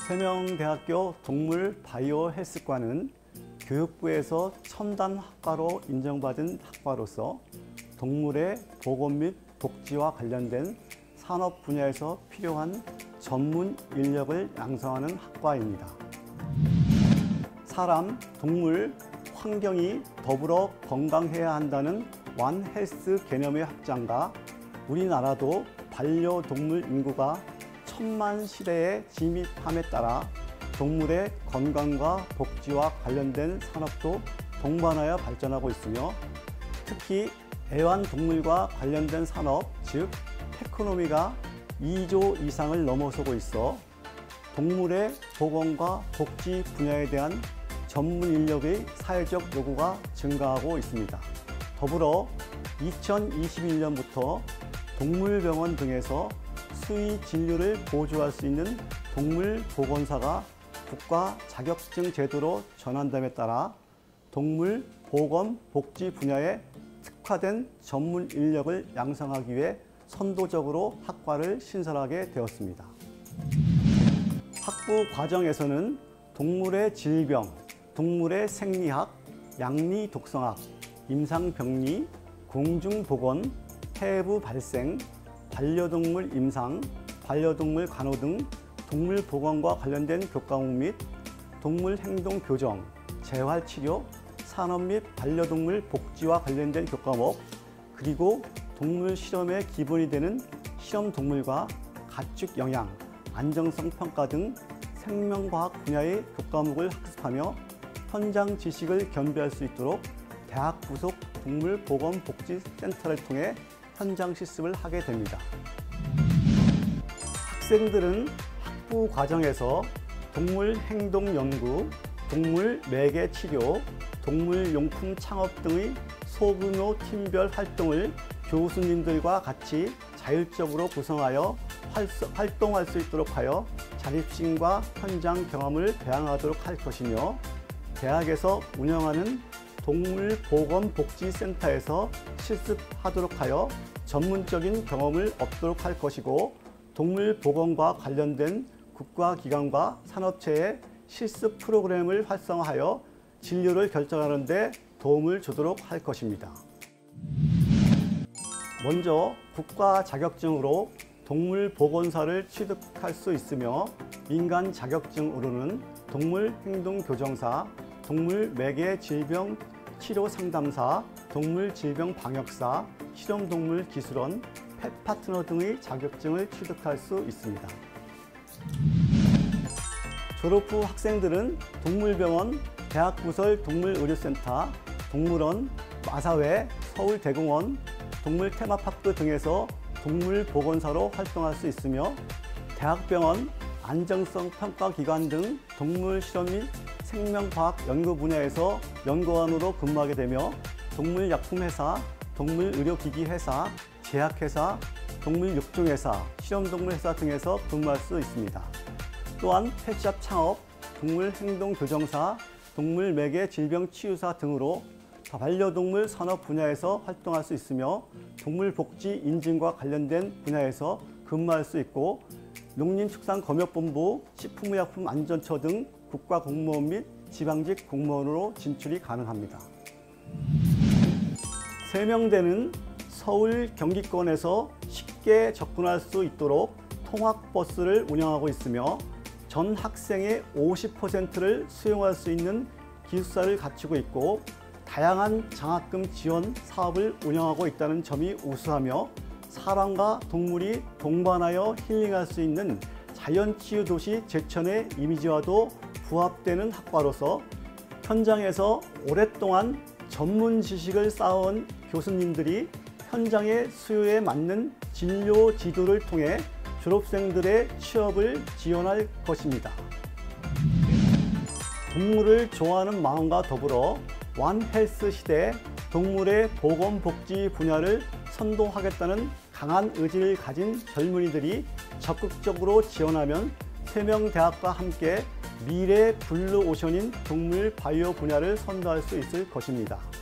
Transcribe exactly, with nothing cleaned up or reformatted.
세명대학교 동물바이오헬스과는 교육부에서 첨단 학과로 인정받은 학과로서 동물의 보건 및 복지와 관련된 산업 분야에서 필요한 전문 인력을 양성하는 학과입니다. 사람, 동물, 환경이 더불어 건강해야 한다는 원 헬스 개념의 확장과 우리나라도 반려동물 인구가 천만 시대에 진입함에 따라 동물의 건강과 복지와 관련된 산업도 동반하여 발전하고 있으며 특히 애완동물과 관련된 산업, 즉 테크노미가 이조 이상을 넘어서고 있어 동물의 보건과 복지 분야에 대한 전문 인력의 사회적 요구가 증가하고 있습니다. 더불어 이천이십일 년부터 동물병원 등에서 수의 진료를 보조할 수 있는 동물보건사가 국가 자격증 제도로 전환됨에 따라 동물 보건 복지 분야에 특화된 전문 인력을 양성하기 위해 선도적으로 학과를 신설하게 되었습니다. 학부 과정에서는 동물의 질병, 동물의 생리학, 양리 독성학, 임상병리, 공중보건, 폐부 발생, 반려동물 임상, 반려동물 간호 등 동물 보건과 관련된 교과목 및 동물 행동 교정, 재활치료, 산업 및 반려동물 복지와 관련된 교과목, 그리고 동물 실험의 기본이 되는 실험동물과 가축 영양, 안정성 평가 등 생명과학 분야의 교과목을 학습하며 현장 지식을 겸비할 수 있도록 대학 부속 동물보건복지센터를 통해 현장 실습을 하게 됩니다. 학생들은 학부 과정에서 동물 행동 연구, 동물 매개 치료, 동물용품 창업 등의 소규모 팀별 활동을 교수님들과 같이 자율적으로 구성하여 활동할 수 있도록 하여 자립심과 현장 경험을 배양하도록 할 것이며 대학에서 운영하는 동물보건복지센터에서 실습하도록 하여 전문적인 경험을 얻도록 할 것이고 동물보건과 관련된 국가기관과 산업체의 실습 프로그램을 활성화하여 진료를 결정하는 데 도움을 주도록 할 것입니다. 먼저 국가 자격증으로 동물보건사를 취득할 수 있으며 민간 자격증으로는 동물행동교정사, 동물매개질병 치료상담사, 동물질병방역사, 실험동물기술원, 펫파트너 등의 자격증을 취득할 수 있습니다. 졸업 후 학생들은 동물병원, 대학부설 동물의료센터, 동물원, 마사회, 서울대공원, 동물테마파크 등에서 동물보건사로 활동할 수 있으며 대학병원, 안정성 평가기관 등 동물실험 및 생명과학 연구 분야에서 연구원으로 근무하게 되며 동물약품회사, 동물의료기기회사, 제약회사, 동물육중회사, 실험동물회사 등에서 근무할 수 있습니다. 또한 펫샵 창업, 동물행동교정사, 동물매개질병치유사 등으로 반려동물 산업 분야에서 활동할 수 있으며 동물복지 인증과 관련된 분야에서 근무할 수 있고 농림축산검역본부, 식품의약품안전처 등 국가공무원 및 지방직 공무원으로 진출이 가능합니다. 세명대는 서울 경기권에서 쉽게 접근할 수 있도록 통학버스를 운영하고 있으며 전 학생의 오십 퍼센트를 수용할 수 있는 기숙사를 갖추고 있고 다양한 장학금 지원 사업을 운영하고 있다는 점이 우수하며 사람과 동물이 동반하여 힐링할 수 있는 자연치유도시 제천의 이미지와도 부합되는 학과로서 현장에서 오랫동안 전문 지식을 쌓아온 교수님들이 현장의 수요에 맞는 진료 지도를 통해 졸업생들의 취업을 지원할 것입니다. 동물을 좋아하는 마음과 더불어 원 헬스 시대에 동물의 보건복지 분야를 선도하겠다는 강한 의지를 가진 젊은이들이 적극적으로 지원하면 세명대학과 함께 미래 블루오션인 동물 바이오 분야를 선도할 수 있을 것입니다.